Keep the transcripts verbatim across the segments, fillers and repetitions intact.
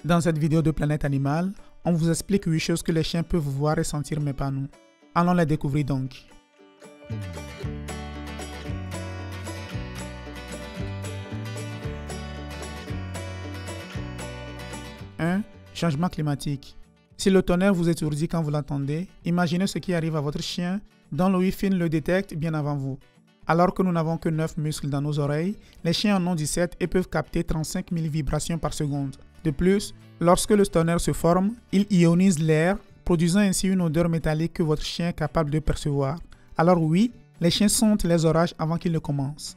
Dans cette vidéo de Planète Animale, on vous explique huit choses que les chiens peuvent voir et sentir mais pas nous. Allons les découvrir donc. un. Changement climatique. Si le tonnerre vous étourdit quand vous l'entendez, imaginez ce qui arrive à votre chien dont le Wi-Fi le détecte bien avant vous. Alors que nous n'avons que neuf muscles dans nos oreilles, les chiens en ont dix-sept et peuvent capter trente-cinq mille vibrations par seconde. De plus, lorsque le tonnerre se forme, il ionise l'air, produisant ainsi une odeur métallique que votre chien est capable de percevoir. Alors oui, les chiens sentent les orages avant qu'ils ne commencent.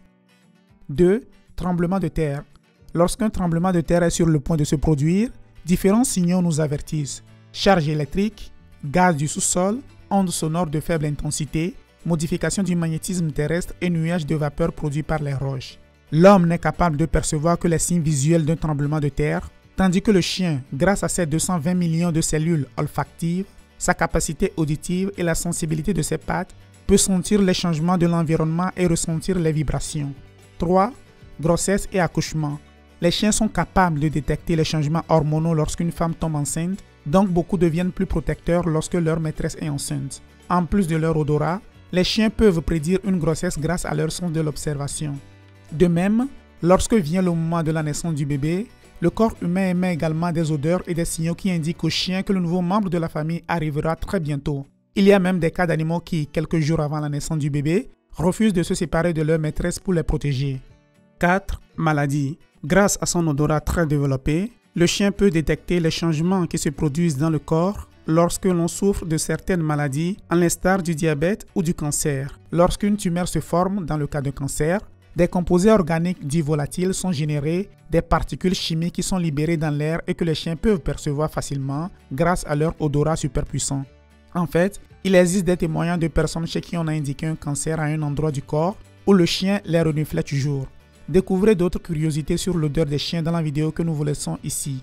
deux. Tremblement de terre. Lorsqu'un tremblement de terre est sur le point de se produire, différents signaux nous avertissent. Charge électrique, gaz du sous-sol, ondes sonores de faible intensité, modification du magnétisme terrestre et nuages de vapeur produits par les roches. L'homme n'est capable de percevoir que les signes visuels d'un tremblement de terre, tandis que le chien, grâce à ses deux cent vingt millions de cellules olfactives, sa capacité auditive et la sensibilité de ses pattes, peut sentir les changements de l'environnement et ressentir les vibrations. trois. Grossesse et accouchement. Les chiens sont capables de détecter les changements hormonaux lorsqu'une femme tombe enceinte, donc beaucoup deviennent plus protecteurs lorsque leur maîtresse est enceinte. En plus de leur odorat, les chiens peuvent prédire une grossesse grâce à leur sens de l'observation. De même, lorsque vient le moment de la naissance du bébé, le corps humain émet également des odeurs et des signaux qui indiquent au chien que le nouveau membre de la famille arrivera très bientôt. Il y a même des cas d'animaux qui, quelques jours avant la naissance du bébé, refusent de se séparer de leur maîtresse pour les protéger. quatre. Maladie. Grâce à son odorat très développé, le chien peut détecter les changements qui se produisent dans le corps lorsque l'on souffre de certaines maladies, à l'instar du diabète ou du cancer. Lorsqu'une tumeur se forme dans le cas de cancer, des composés organiques dits volatiles sont générés, des particules chimiques qui sont libérées dans l'air et que les chiens peuvent percevoir facilement grâce à leur odorat superpuissant. En fait, il existe des témoignages de personnes chez qui on a indiqué un cancer à un endroit du corps où le chien les reniflait toujours. Découvrez d'autres curiosités sur l'odeur des chiens dans la vidéo que nous vous laissons ici.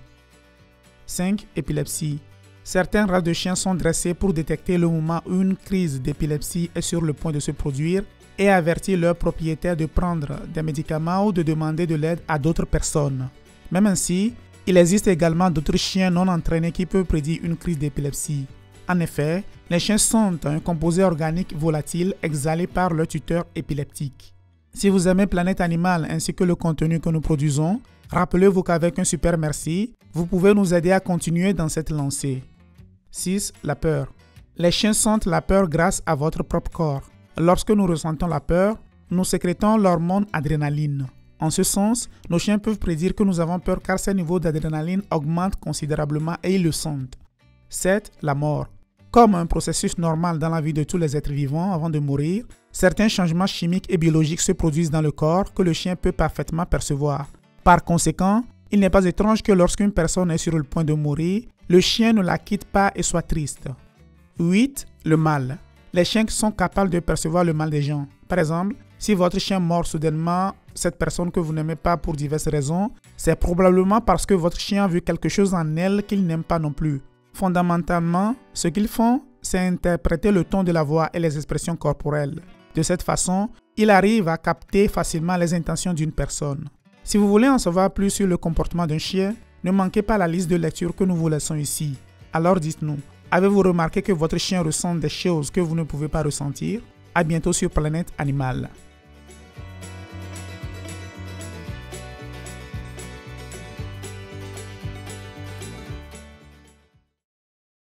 cinq. Épilepsie. Certaines races de chiens sont dressées pour détecter le moment où une crise d'épilepsie est sur le point de se produire et avertir leurs propriétaires de prendre des médicaments ou de demander de l'aide à d'autres personnes. Même ainsi, il existe également d'autres chiens non entraînés qui peuvent prédire une crise d'épilepsie. En effet, les chiens sentent un composé organique volatile exhalé par leur tuteur épileptique. Si vous aimez Planète Animale ainsi que le contenu que nous produisons, rappelez-vous qu'avec un super merci, vous pouvez nous aider à continuer dans cette lancée. six. La peur. Les chiens sentent la peur grâce à votre propre corps. Lorsque nous ressentons la peur, nous sécrétons l'hormone adrénaline. En ce sens, nos chiens peuvent prédire que nous avons peur car ces niveaux d'adrénaline augmentent considérablement et ils le sentent. sept. La mort. Comme un processus normal dans la vie de tous les êtres vivants avant de mourir, certains changements chimiques et biologiques se produisent dans le corps que le chien peut parfaitement percevoir. Par conséquent, il n'est pas étrange que lorsqu'une personne est sur le point de mourir, le chien ne la quitte pas et soit triste. huit. Le mal. Les chiens sont capables de percevoir le mal des gens. Par exemple, si votre chien mord soudainement cette personne que vous n'aimez pas pour diverses raisons, c'est probablement parce que votre chien a vu quelque chose en elle qu'il n'aime pas non plus. Fondamentalement, ce qu'ils font, c'est interpréter le ton de la voix et les expressions corporelles. De cette façon, ils arrivent à capter facilement les intentions d'une personne. Si vous voulez en savoir plus sur le comportement d'un chien, ne manquez pas la liste de lecture que nous vous laissons ici. Alors dites-nous, avez-vous remarqué que votre chien ressent des choses que vous ne pouvez pas ressentir? À bientôt sur Planète Animale.